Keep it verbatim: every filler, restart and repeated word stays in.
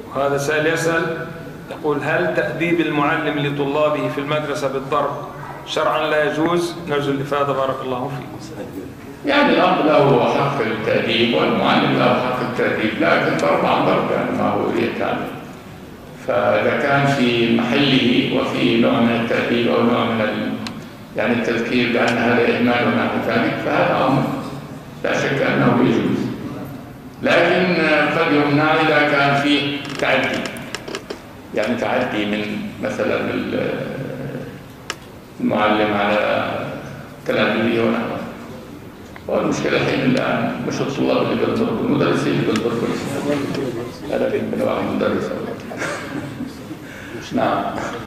وهذا سائل يسأل يقول: هل تأديب المعلم لطلابه في المدرسة بالضرب شرعا لا يجوز؟ نرجو الإفادة بارك الله فيكم. يعني الأب له حق التأديب والمعلم له حق التأديب، لكن ضرب عن ضرب يعني ما هو يتعلم. فإذا كان في محله وفي نوع من التأديب أو نوع من ال... يعني التذكير بأن هذا إهمال ونحو ذلك، فهذا أمر لا شك أنه يجوز، لكن قد يمنع إذا كان فيه تعدي، يعني تعدي من مثلا المعلم على تلاميذه ونحوه. والمشكلة الحين الآن مش الطلاب اللي بيضربوا، المدرسين اللي بيضربوا. هذا من واحد مدرس. نعم.